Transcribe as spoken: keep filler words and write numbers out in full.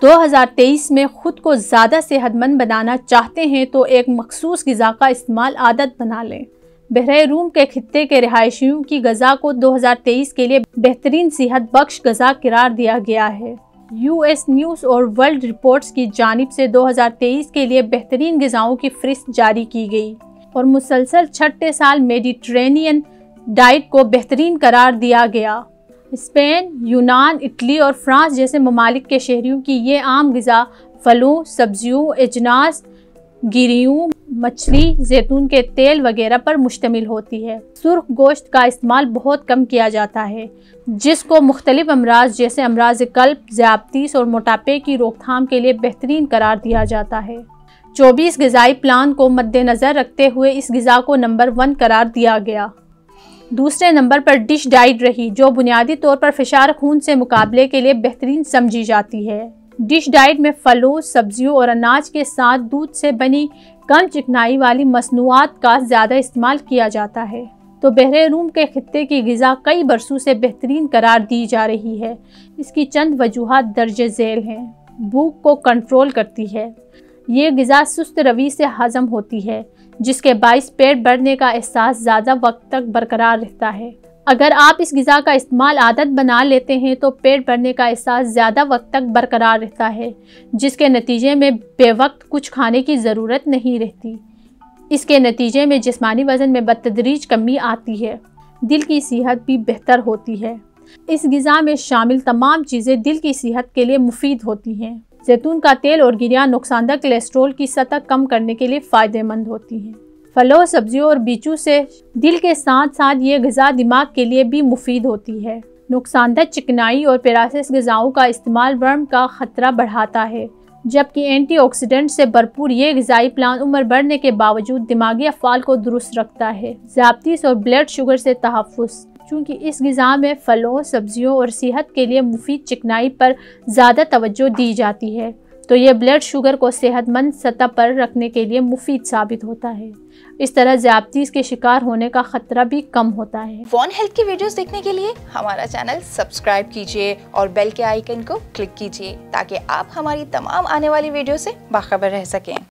دو ہزار تیئیس میں خود کو زیادہ صحت مند بنانا چاہتے ہیں تو ایک مخصوص غذا کا استعمال عادت بنا لیں۔ بحیرہ روم کے خطے کے رہائشیوں کی غذا کو دو ہزار تیئیس کے لیے بہترین صحت بخش غذا قرار دیا گیا ہے۔ یو ایس نیوز اور ورلڈ رپورٹس کی جانب سے دو ہزار تیئیس کے لیے بہترین غذاؤں کی فہرست جاری کی گئی اور مسلسل چھٹے سال میڈیٹرینین ڈائٹ کو بہترین قرار دیا گیا۔ اسپین، یونان، اٹلی اور فرانس جیسے ممالک کے شہریوں کی یہ عام غذا پھلوں، سبزیوں، اجناس، گیریوں، مچھلی، زیتون کے تیل وغیرہ پر مشتمل ہوتی ہے۔ سرخ گوشت کا استعمال بہت کم کیا جاتا ہے، جس کو مختلف امراض جیسے امراض قلب، ذیابیطس اور موٹاپے کی روک تھام کے لیے بہترین قرار دیا جاتا ہے۔ چوبیس غذائی پلان کو مد نظر رکھتے ہوئے اس غذا کو نمبر ون قرار دیا گیا۔ دوسرے نمبر پر ڈش ڈائٹ رہی، جو بنیادی طور پر فشار خون سے مقابلے کے لیے بہترین سمجھی جاتی ہے۔ ڈش ڈائٹ میں پھلوں، سبزیوں اور اناج کے ساتھ دودھ سے بنی کم چکنائی والی مصنوعات کا زیادہ استعمال کیا جاتا ہے۔ تو بحیرہ روم کے خطے کی غذا کئی برسوں سے بہترین قرار دی جا رہی ہے۔ اس کی چند وجوہات درج ذیل ہیں۔ بھوک کو کنٹرول کرتی ہے۔ یہ غذا سست روی سے ہضم ہوتی ہے، جس کے باعث پیٹ بھرنے کا احساس زیادہ وقت تک برقرار رہتا ہے۔ اگر آپ اس غذا کا استعمال عادت بنا لیتے ہیں تو پیٹ بھرنے کا احساس زیادہ وقت تک برقرار رہتا ہے، جس کے نتیجے میں بے وقت کچھ کھانے کی ضرورت نہیں رہتی۔ اس کے نتیجے میں جسمانی وزن میں بتدریج کمی آتی ہے۔ دل کی صحت بھی بہتر ہوتی ہے۔ اس غذا میں شامل تمام چیزیں دل کی صحت کے لیے مفید ہوتی ہیں۔ زیتون کا تیل اور گیریاں نقصان دہ کولیسٹرول کی سطح کم کرنے کے لیے فائدہ مند ہوتی ہیں۔ پھلوں، سبزیوں اور بیجوں سے دل کے ساتھ ساتھ یہ غذا دماغ کے لیے بھی مفید ہوتی ہے۔ نقصان دہ چکنائی اور پراسس غذاؤں کا استعمال ورم کا خطرہ بڑھاتا ہے، جبکہ اینٹی آکسیڈنٹ سے بھرپور یہ غذائی پلان عمر بڑھنے کے باوجود دماغی افعال کو درست رکھتا ہے۔ ذیابیطس اور بلڈ شوگر سے تحفظ۔ چونکہ اس غذا میں پھلوں، سبزیوں اور صحت کے لیے مفید چکنائی پر زیادہ توجہ دی جاتی ہے، تو یہ بلڈ شوگر کو صحت مند سطح پر رکھنے کے لیے مفید ثابت ہوتا ہے۔ اس طرح ذیابیطس کے شکار ہونے کا خطرہ بھی کم ہوتا ہے۔ وان ہیلتھ کی ویڈیوز دیکھنے کے لیے ہمارا چینل سبسکرائب کیجیے اور بیل کے آئیکن کو کلک کیجیے تاکہ آپ ہماری تمام آنے والی ویڈیو سے باخبر رہ سکیں۔